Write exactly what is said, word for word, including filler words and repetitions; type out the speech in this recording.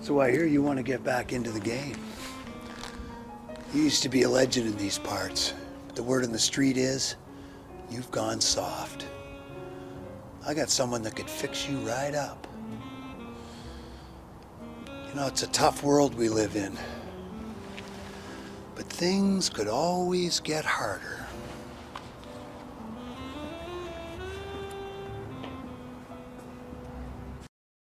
So I hear you want to get back into the game. You used to be a legend in these parts, but the word on the street is you've gone soft. I got someone that could fix you right up. You know, it's a tough world we live in, but things could always get harder.